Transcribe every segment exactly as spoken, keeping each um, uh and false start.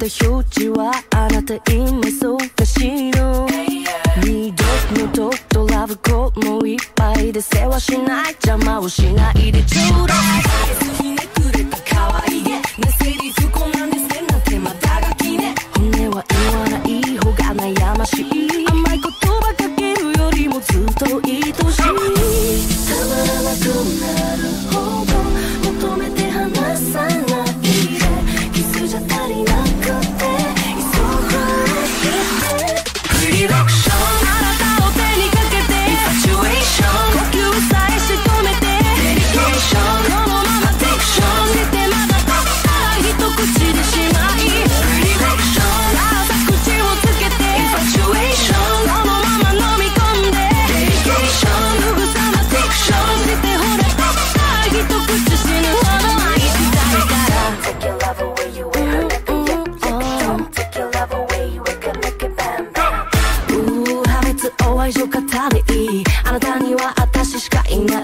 た表示はあなた今そうかしろ。二度のととラブコもいっぱいで世話しない邪魔をしないでちょうだい。ひねくれた可愛げねセリフこんなんですねなんてまたがきね。本音は言わない方が悩ましい。甘い言葉かけるよりもずっと愛しい。たまらなくなるほど求めて離さないで。キスじゃ足りなくて急がしてプリロクションあなたを手にかけてインファチュエーション呼吸さえ仕留めてデリケーションこのままテクションしてまだたった一口でしまいプリロクションあなた口をつけてインファチュエーションこのまま飲み込んでデリケーションすぐさまテクションしてほらたった一口死ぬほど愛したいから Take your love away you ain't heard that yet Don't take your love away you ain't gonna make it bam bam 破滅を愛情語りあなたには私しかいない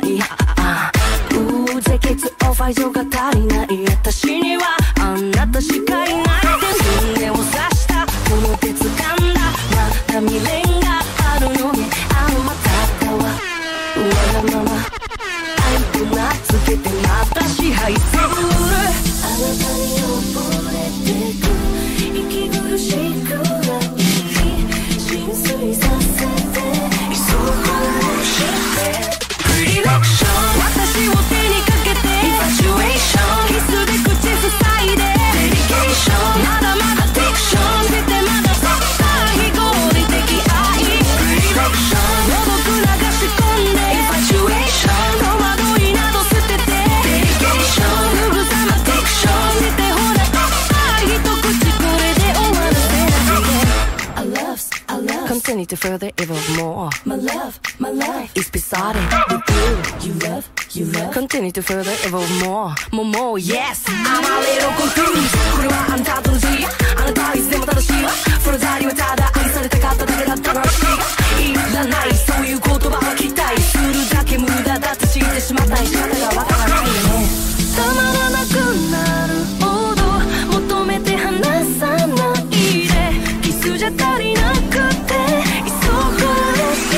絶血を愛情が足りない私にはあなたしかいない胸を刺したこの鉄感だまだ未練があるのにあんまたったわわがまま愛と名付けてまた支配するあなたに溺れてく息苦しくない浸水させて急ぐしてプリロクション私を手にかけてインファチュエーションキスで口塞いでデリケーションまだまだテクションしてまだたった非合理的愛プリロクション孤独流し込んでインファチュエーション戸惑いなど捨ててデリケーションすぐさまテクションしてほらたった一口これで終わらせないで I love, I love Continue to further evolve more My love, my life is beside it with you You love, you love Continue to further evolve more More, more, yes I'm a little confused これはあんたとの字あなたはいつでも正しいわそのざりはただ愛されたかっただけだった話がいらないそういう言葉は期待するだけ無駄だって知ってしまった仕方がわからないよねたまらなくなるほど求めて離さないでキスじゃ足りなくて急がして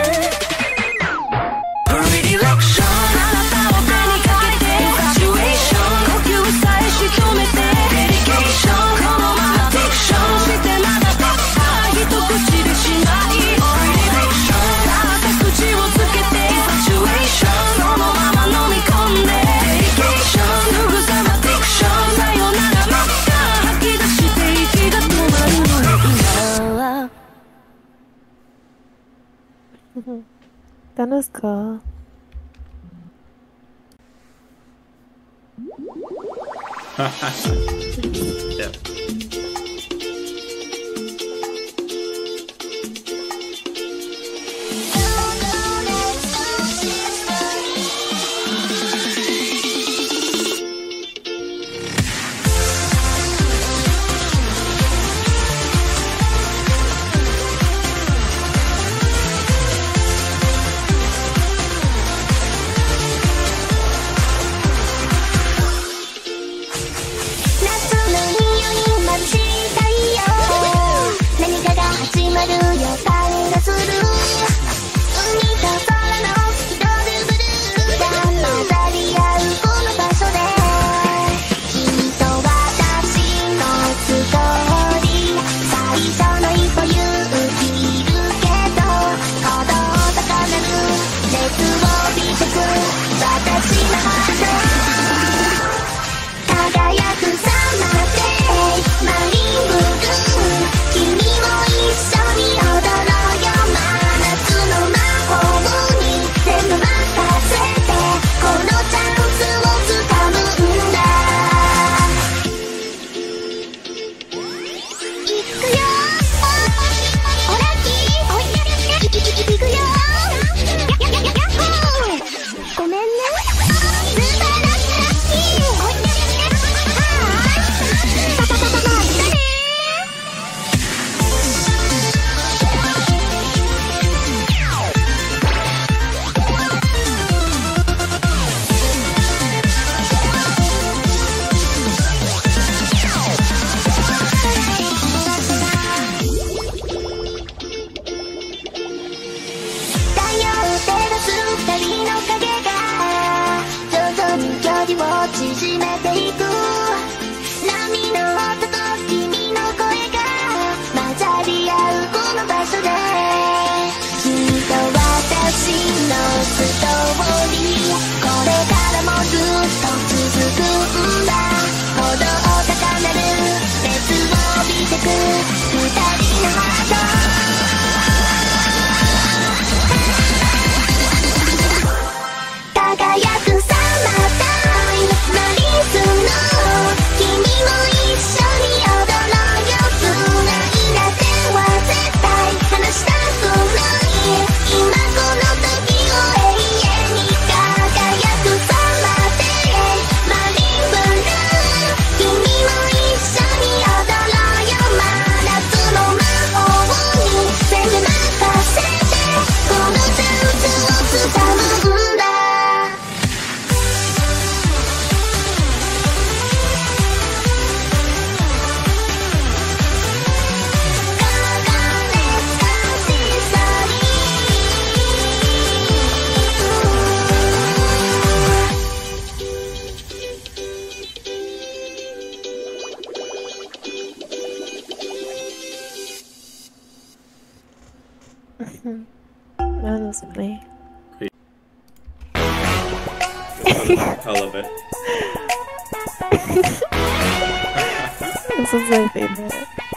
プリロクションあなたを手にかけてインファチュエーション呼吸さえ仕留めてデリケーションこのままテクションしてまだたった一口でしまいプリロクションあなた口をつけてインファチュエーションそのまま飲み込んでデリケーションすぐさまテクションさよならまた吐き出して息が止まるの今楽しか Yeah. Yahoo! 人の影が徐々に距離を縮めていく波の音と君の声が混ざり合うこの場所で君と私のストーリーこれからもずっと続くんだ鼓動を高める熱を帯びてく二人のハート輝くサマータイムマリスの君も一緒に踊ろうよ繋いだ手は絶対離したくない今この時を永遠に輝くサマーデーマリンブルー君も一緒に踊ろうよ真夏の魔法に全部任せてこのダンスをつかむんだ That was funny. I love it. This is my favorite.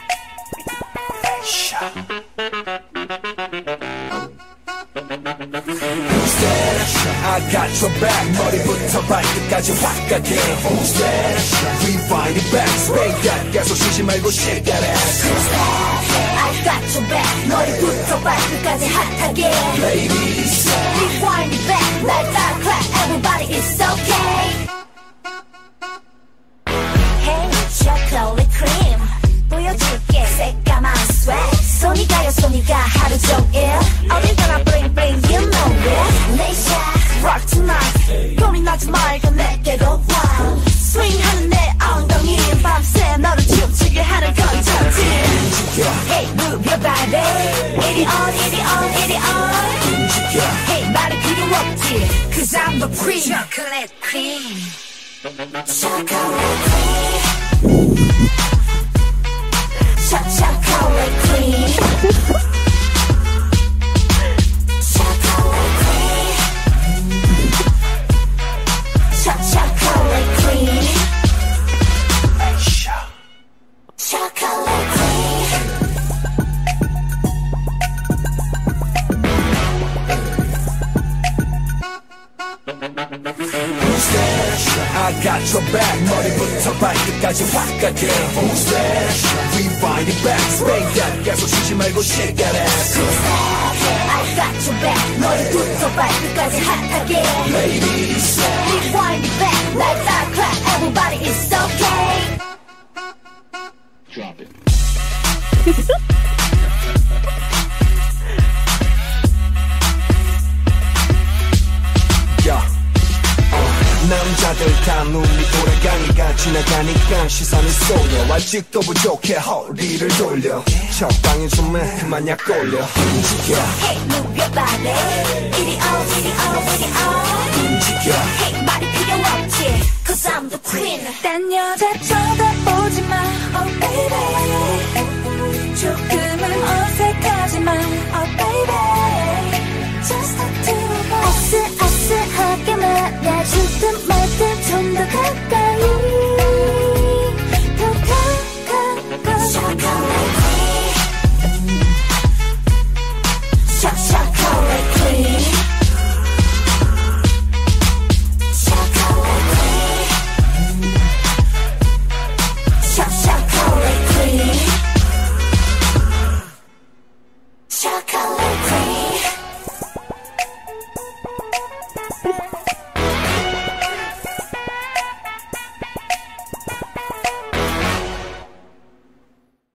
I got your back 머리부터 발끝까지 확 가게 Who's that? We find it back 스페인가 계속 쉬지 말고 shake that ass Who's that? I got your back 머리부터 발끝까지 핫하게 Ladies Rewind it back like that clap everybody it's okay Hey chocolate cream 보여줄게 새까만 sweat 손이 가요 손이가 하루 종일 어딜 가나 bling bling you know it 내샷 rock tonight 고민하지 말고 내게로 와 swing하는 내 엉덩이 밤새 너를 춤추게 하는 컨텐츠 Hey move your body 이리 on 이리 on 이리 on Hey 말이 필요 없지 Cause I'm the queen Chocolate queen Chocolate queen Chocolate queen Chocolate queen Chocolate queen Chocolate queen Who's that? I got your back 머리부터 발끝까지 확 가게 Who's that? We find it back 스페인가 계속 쉬지 말고 shake that ass Who's that? I got your back 머리부터 발끝까지 핫하게 Ladies Rewind it back like that clap everybody it's okay Drop it. yeah. 남자들 다 눈이 돌아가니까 지나가니까 시선이 쏠려 아직도 부족해 허리를 돌려 적당히 좀해 그만 약 올려 움직여 Hey move your body 이리 on 이리 on 이리 on 움직여 Hey 말이 필요 없지 Cause I'm the queen 딴 여자 좀